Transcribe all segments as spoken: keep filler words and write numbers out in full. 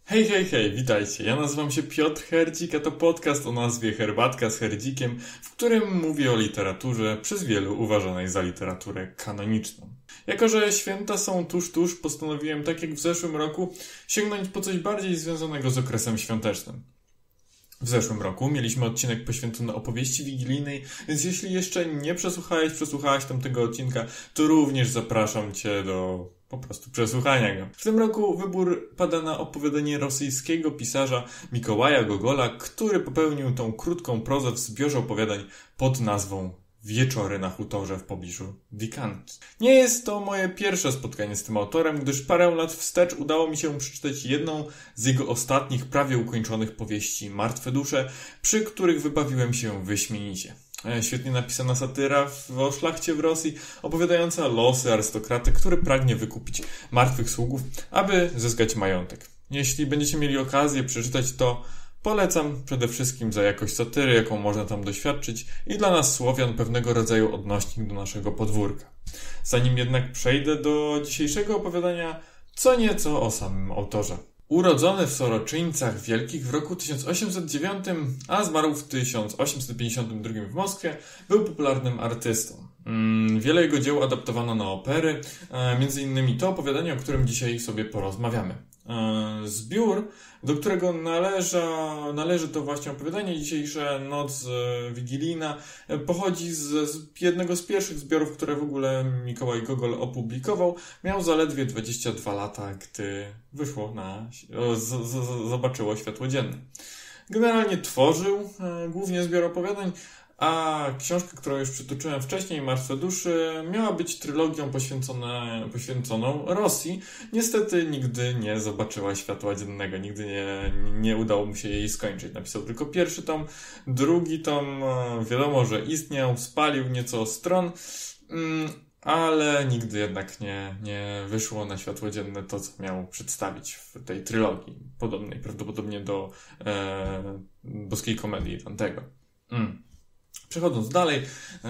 Hej, hej, hej, witajcie. Ja nazywam się Piotr Herdzik, a to podcast o nazwie Herbatka z Herdzikiem, w którym mówię o literaturze przez wielu uważanej za literaturę kanoniczną. Jako że święta są tuż, tuż, postanowiłem, tak jak w zeszłym roku, sięgnąć po coś bardziej związanego z okresem świątecznym. W zeszłym roku mieliśmy odcinek poświęcony opowieści wigilijnej, więc jeśli jeszcze nie przesłuchałeś, przesłuchałaś tamtego odcinka, to również zapraszam Cię do po prostu przesłuchania go. W tym roku wybór pada na opowiadanie rosyjskiego pisarza Mikołaja Gogola, który popełnił tą krótką prozę w zbiorze opowiadań pod nazwą Wieczory na hutorze w pobliżu Dikanki. Nie jest to moje pierwsze spotkanie z tym autorem, gdyż parę lat wstecz udało mi się przeczytać jedną z jego ostatnich, prawie ukończonych powieści Martwe dusze, przy których wybawiłem się wyśmienicie. Świetnie napisana satyra o szlachcie w Rosji, opowiadająca losy arystokraty, który pragnie wykupić martwych sługów, aby zyskać majątek. Jeśli będziecie mieli okazję przeczytać to, polecam przede wszystkim za jakość satyry, jaką można tam doświadczyć i dla nas Słowian pewnego rodzaju odnośnik do naszego podwórka. Zanim jednak przejdę do dzisiejszego opowiadania, co nieco o samym autorze. Urodzony w Soroczyńcach Wielkich w roku tysiąc osiemset dziewiątym, a zmarł w tysiąc osiemset pięćdziesiątym drugim w Moskwie, był popularnym artystą. Wiele jego dzieł adaptowano na opery, między innymi to opowiadanie, o którym dzisiaj sobie porozmawiamy. Zbiór, do którego należa, należy to właśnie opowiadanie dzisiejsze, Noc Wigilijna, pochodzi z, z jednego z pierwszych zbiorów, które w ogóle Mikołaj Gogol opublikował. Miał zaledwie dwadzieścia dwa lata, gdy wyszło na, z, z, zobaczyło światło dzienne. Generalnie tworzył e, głównie zbiór opowiadań, a książka, którą już przytoczyłem wcześniej, Martwe dusze, miała być trylogią poświęconą Rosji. Niestety nigdy nie zobaczyła światła dziennego, nigdy nie, nie udało mu się jej skończyć. Napisał tylko pierwszy tom, drugi tom, wiadomo, że istniał, spalił nieco stron, ale nigdy jednak nie, nie wyszło na światło dzienne to, co miał przedstawić w tej trylogii, podobnej prawdopodobnie do e, Boskiej Komedii Dantego. Mm. Przechodząc dalej,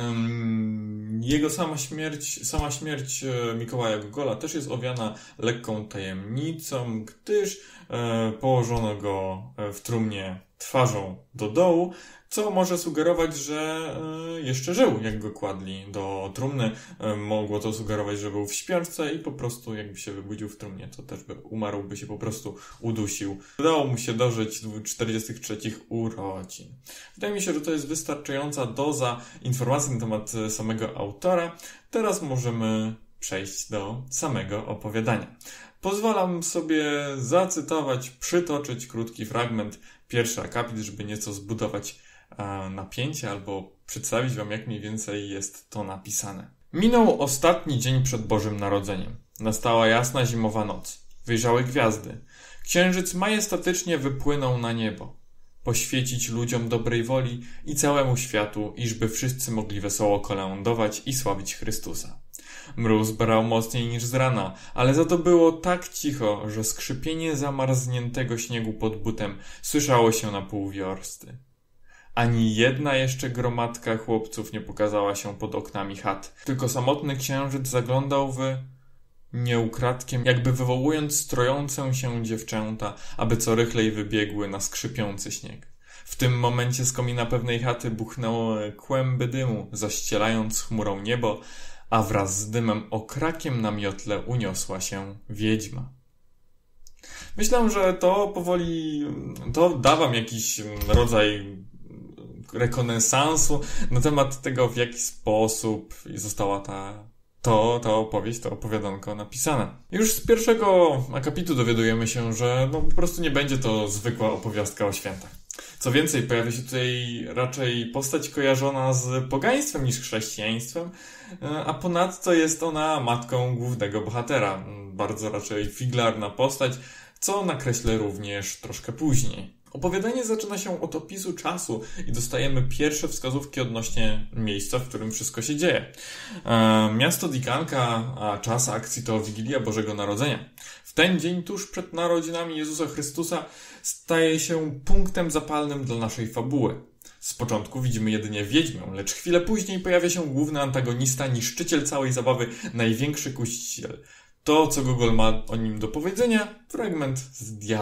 jego sama śmierć, sama śmierć Mikołaja Gogola też jest owiana lekką tajemnicą, gdyż położono go w trumnie twarzą do dołu, co może sugerować, że jeszcze żył, jak go kładli do trumny. Mogło to sugerować, że był w śpiączce i po prostu jakby się wybudził w trumnie, to też by umarł, by się po prostu udusił. Udało mu się dożyć czterdziestych trzecich urodzin. Wydaje mi się, że to jest wystarczająca doza informacji na temat samego autora. Teraz możemy przejść do samego opowiadania. Pozwalam sobie zacytować, przytoczyć krótki fragment, pierwszy akapit, żeby nieco zbudować e, napięcie albo przedstawić wam, jak mniej więcej jest to napisane. Minął ostatni dzień przed Bożym Narodzeniem. Nastała jasna zimowa noc. Wyjrzały gwiazdy. Księżyc majestatycznie wypłynął na niebo. Poświecić ludziom dobrej woli i całemu światu, iżby wszyscy mogli wesoło kolędować i sławić Chrystusa. Mróz brał mocniej niż z rana, ale za to było tak cicho, że skrzypienie zamarzniętego śniegu pod butem słyszało się na pół wiorsty. Ani jedna jeszcze gromadka chłopców nie pokazała się pod oknami chat, tylko samotny księżyc zaglądał w nieukradkiem, jakby wywołując strojące się dziewczęta, aby co rychlej wybiegły na skrzypiący śnieg. W tym momencie z komina pewnej chaty buchnęły kłęby dymu, zaścielając chmurą niebo, a wraz z dymem okrakiem na miotle uniosła się wiedźma. Myślę, że to powoli, to da wam jakiś rodzaj rekonesansu na temat tego, w jaki sposób została ta, to, ta opowieść, to opowiadanko napisane. Już z pierwszego akapitu dowiadujemy się, że no, po prostu nie będzie to zwykła opowiastka o świętach. Co więcej, pojawia się tutaj raczej postać kojarzona z pogaństwem niż chrześcijaństwem, a ponadto jest ona matką głównego bohatera. Bardzo raczej figlarna postać, co nakreślę również troszkę później. Opowiadanie zaczyna się od opisu czasu i dostajemy pierwsze wskazówki odnośnie miejsca, w którym wszystko się dzieje. E, miasto Dikanka, a czas akcji to Wigilia Bożego Narodzenia. W ten dzień tuż przed narodzinami Jezusa Chrystusa staje się punktem zapalnym dla naszej fabuły. Z początku widzimy jedynie wiedźmę, lecz chwilę później pojawia się główny antagonista, niszczyciel całej zabawy, największy kuściciel. To, co Gogol ma o nim do powiedzenia, fragment z diabłem.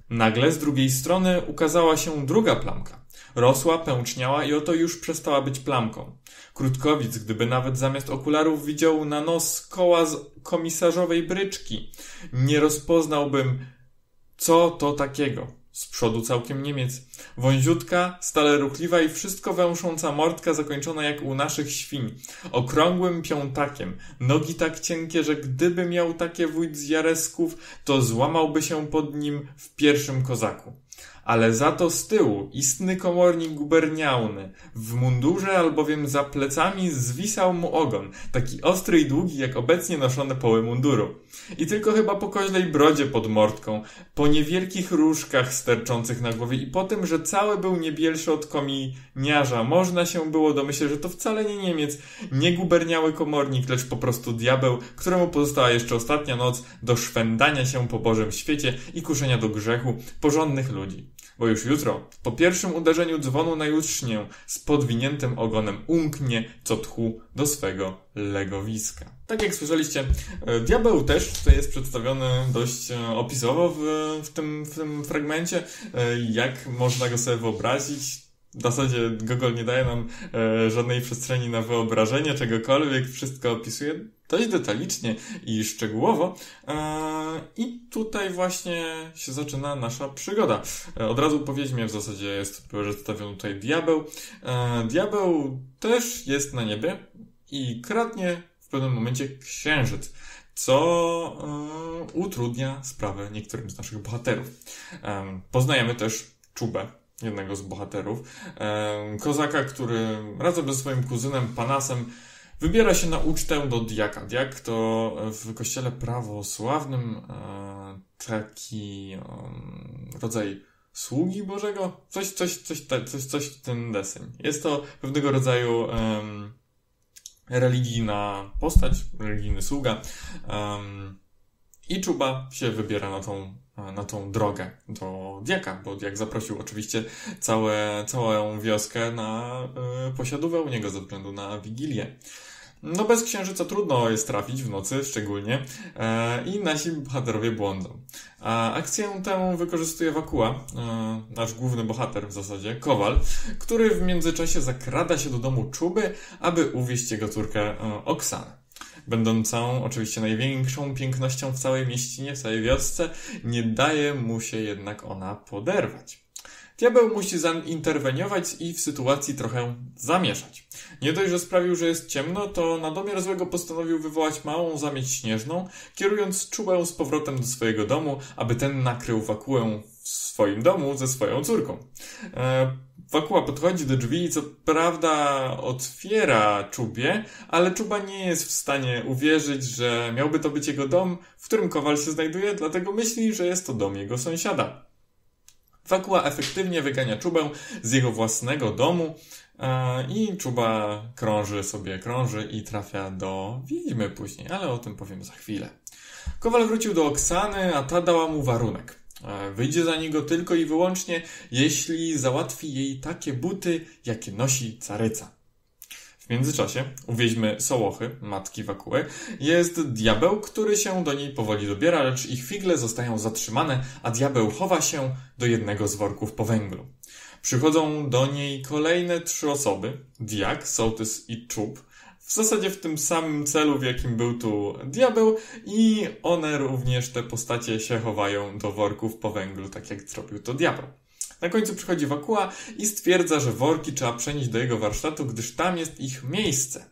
Nagle z drugiej strony ukazała się druga plamka. Rosła, pęczniała i oto już przestała być plamką. Krótkowic, gdyby nawet zamiast okularów widział na nos koła z komisarzowej bryczki, nie rozpoznałbym, co to takiego. Z przodu całkiem Niemiec. Wąziutka, stale ruchliwa i wszystko węsząca mordka zakończona jak u naszych świń. Okrągłym piątakiem. Nogi tak cienkie, że gdyby miał takie wójt z Jaresków, to złamałby się pod nim w pierwszym kozaku. Ale za to z tyłu istny komornik gubernialny. W mundurze albowiem za plecami zwisał mu ogon, taki ostry i długi jak obecnie noszone poły munduru. I tylko chyba po koźlej brodzie pod mordką, po niewielkich różkach sterczących na głowie i po tym, że cały był nie bielszy od kominiarza, można się było domyśleć, że to wcale nie Niemiec, nie guberniały komornik, lecz po prostu diabeł, któremu pozostała jeszcze ostatnia noc do szwendania się po Bożym świecie i kuszenia do grzechu porządnych ludzi. Bo już jutro, po pierwszym uderzeniu dzwonu na jutrznię, z podwiniętym ogonem umknie co tchu do swego legowiska. Tak jak słyszeliście, diabeł też tutaj jest przedstawiony dość opisowo w, w, tym, w tym fragmencie. Jak można go sobie wyobrazić? W zasadzie Gogol nie daje nam e, żadnej przestrzeni na wyobrażenie czegokolwiek, wszystko opisuje dość detalicznie i szczegółowo. E, I tutaj właśnie się zaczyna nasza przygoda. E, od razu powiedzmy, w zasadzie jest przedstawiony tutaj diabeł. E, diabeł też jest na niebie i kradnie w pewnym momencie księżyc, co e, utrudnia sprawę niektórym z naszych bohaterów. E, poznajemy też Czubę, jednego z bohaterów, e, kozaka, który razem ze swoim kuzynem Panasem wybiera się na ucztę do diaka. Diak to w kościele prawosławnym e, taki e, rodzaj sługi Bożego, coś, coś, coś, coś, coś w ten deseń. Jest to pewnego rodzaju e, religijna postać, religijny sługa e, i Czuba się wybiera na tą na tą drogę do diaka, bo diak zaprosił oczywiście całe, całą wioskę na y, posiadówę u niego ze względu na Wigilię. No bez księżyca trudno jest trafić w nocy szczególnie e, i nasi bohaterowie błądzą. A akcję tę wykorzystuje Wakua, e, nasz główny bohater w zasadzie, Kowal, który w międzyczasie zakrada się do domu Czuby, aby uwieść jego córkę e, Oksanę. Będącą oczywiście największą pięknością w całej mieścinie, w całej wiosce, nie daje mu się jednak ona poderwać. Diabeł musi zainterweniować i w sytuacji trochę zamieszać. Nie dość, że sprawił, że jest ciemno, to na domiar złego postanowił wywołać małą zamieć śnieżną, kierując Czubę z powrotem do swojego domu, aby ten nakrył Wakułę w swoim domu ze swoją córką. E, Wakua podchodzi do drzwi i co prawda otwiera Czubie, ale Czuba nie jest w stanie uwierzyć, że miałby to być jego dom, w którym Kowal się znajduje, dlatego myśli, że jest to dom jego sąsiada. Wakua efektywnie wygania Czubę z jego własnego domu e, i Czuba krąży sobie, krąży i trafia do wiedźmy później, ale o tym powiem za chwilę. Kowal wrócił do Oksany, a ta dała mu warunek. Wyjdzie za niego tylko i wyłącznie, jeśli załatwi jej takie buty, jakie nosi caryca. W międzyczasie u wiedźmy Sołochy, matki Wakuły, jest diabeł, który się do niej powoli dobiera, lecz ich figle zostają zatrzymane, a diabeł chowa się do jednego z worków po węglu. Przychodzą do niej kolejne trzy osoby, diak, sołtys i czub, w zasadzie w tym samym celu, w jakim był tu diabeł, i one również, te postacie, się chowają do worków po węglu, tak jak zrobił to diabeł. Na końcu przychodzi Wakua i stwierdza, że worki trzeba przenieść do jego warsztatu, gdyż tam jest ich miejsce.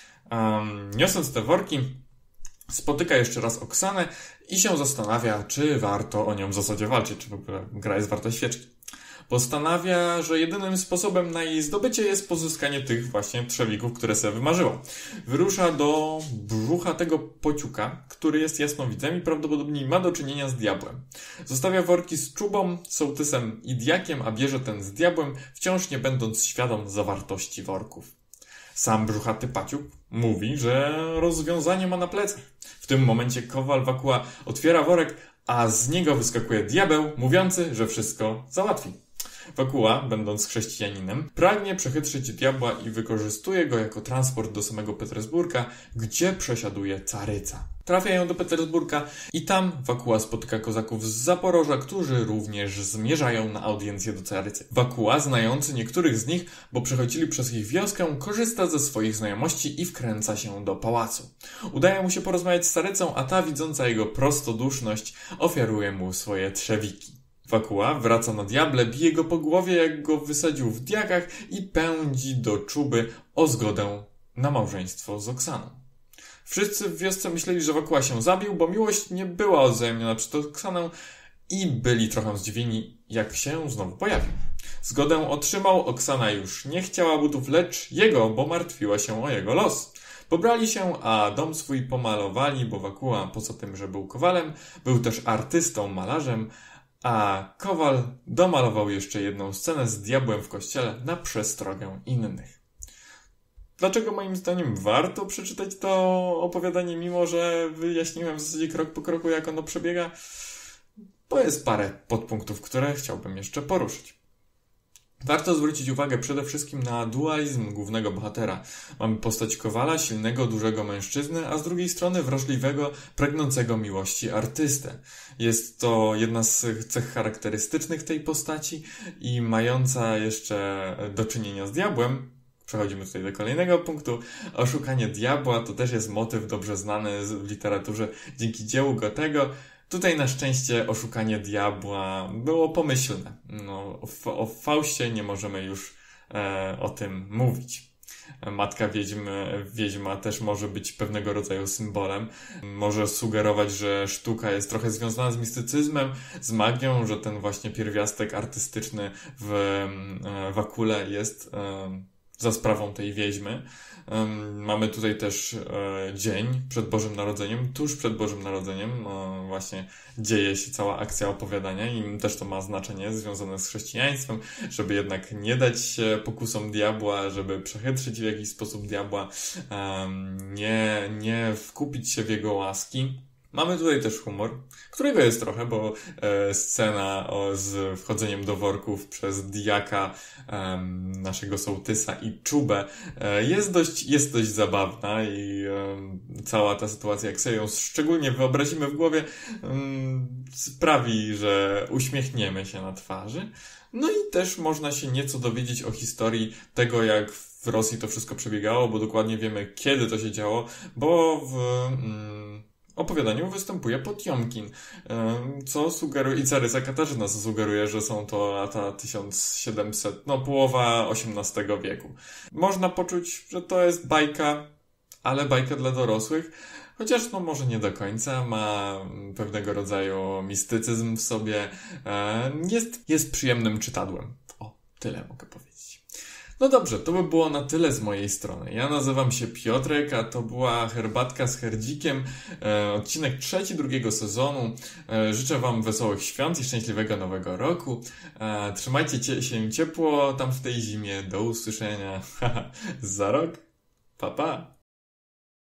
Um, niosąc te worki, spotyka jeszcze raz Oksanę i się zastanawia, czy warto o nią w zasadzie walczyć, czy w ogóle gra jest warta świeczki. Postanawia, że jedynym sposobem na jej zdobycie jest pozyskanie tych właśnie trzewików, które sobie wymarzyła. Wyrusza do brzucha tego pociuka, który jest jasnowidzem i prawdopodobnie ma do czynienia z diabłem. Zostawia worki z Czubą, sołtysem i diakiem, a bierze ten z diabłem, wciąż nie będąc świadom zawartości worków. Sam brzuchaty paciuk mówi, że rozwiązanie ma na plecach. W tym momencie Kowal Wakua otwiera worek, a z niego wyskakuje diabeł, mówiący, że wszystko załatwi. Wakuła, będąc chrześcijaninem, pragnie przechytrzyć diabła i wykorzystuje go jako transport do samego Petersburga, gdzie przesiaduje caryca. Trafiają do Petersburga i tam Wakuła spotyka kozaków z Zaporoża, którzy również zmierzają na audiencję do carycy. Wakuła, znający niektórych z nich, bo przechodzili przez ich wioskę, korzysta ze swoich znajomości i wkręca się do pałacu. Udaje mu się porozmawiać z carycą, a ta, widząca jego prostoduszność, ofiaruje mu swoje trzewiki. Wakuła wraca na diable, bije go po głowie, jak go wysadził w diakach i pędzi do Czuby o zgodę na małżeństwo z Oksaną. Wszyscy w wiosce myśleli, że Wakuła się zabił, bo miłość nie była odwzajemniona przed Oksanę i byli trochę zdziwieni, jak się znowu pojawił. Zgodę otrzymał, Oksana już nie chciała butów, lecz jego, bo martwiła się o jego los. Pobrali się, a dom swój pomalowali, bo Wakuła, poza tym, że był kowalem, był też artystą, malarzem, a kowal domalował jeszcze jedną scenę z diabłem w kościele na przestrogę innych. Dlaczego moim zdaniem warto przeczytać to opowiadanie, mimo że wyjaśniłem w zasadzie krok po kroku, jak ono przebiega? Bo jest parę podpunktów, które chciałbym jeszcze poruszyć. Warto zwrócić uwagę przede wszystkim na dualizm głównego bohatera. Mamy postać kowala, silnego, dużego mężczyzny, a z drugiej strony wrażliwego, pragnącego miłości artystę. Jest to jedna z cech charakterystycznych tej postaci i mająca jeszcze do czynienia z diabłem. Przechodzimy tutaj do kolejnego punktu. Oszukanie diabła to też jest motyw dobrze znany w literaturze dzięki dziełu Goethego. Tutaj na szczęście oszukanie diabła było pomyślne. No, o, o Faustie nie możemy już e, o tym mówić. Matka wiedźmy, wiedźma też może być pewnego rodzaju symbolem. Może sugerować, że sztuka jest trochę związana z mistycyzmem, z magią, że ten właśnie pierwiastek artystyczny w e, Wakule jest e, za sprawą tej wiedźmy. Um, mamy tutaj też e, dzień przed Bożym Narodzeniem, tuż przed Bożym Narodzeniem no, właśnie dzieje się cała akcja opowiadania i też to ma znaczenie związane z chrześcijaństwem, żeby jednak nie dać się pokusom diabła, żeby przechytrzyć w jakiś sposób diabła, um, nie, nie wkupić się w jego łaski. Mamy tutaj też humor, którego jest trochę, bo e, scena o, z wchodzeniem do worków przez dijaka e, naszego sołtysa i Czubę e, jest dość, jest dość zabawna i e, cała ta sytuacja, jak sobie ją szczególnie wyobrazimy w głowie, e, sprawi, że uśmiechniemy się na twarzy. No i też można się nieco dowiedzieć o historii tego, jak w Rosji to wszystko przebiegało, bo dokładnie wiemy, kiedy to się działo, bo w... Mm, opowiadaniu występuje Potjomkin, co sugeruje, i caryca Katarzyna, co sugeruje, że są to lata tysiąc siedemset, no połowa osiemnastego wieku. Można poczuć, że to jest bajka, ale bajka dla dorosłych, chociaż no może nie do końca, ma pewnego rodzaju mistycyzm w sobie, jest, jest przyjemnym czytadłem. O, tyle mogę powiedzieć. No dobrze, to by było na tyle z mojej strony. Ja nazywam się Piotrek, a to była Herbatka z Herdzikiem, e, odcinek trzeci drugiego sezonu. E, życzę Wam wesołych świąt i szczęśliwego nowego roku. E, trzymajcie cie- się ciepło tam w tej zimie. Do usłyszenia za rok. Pa, pa.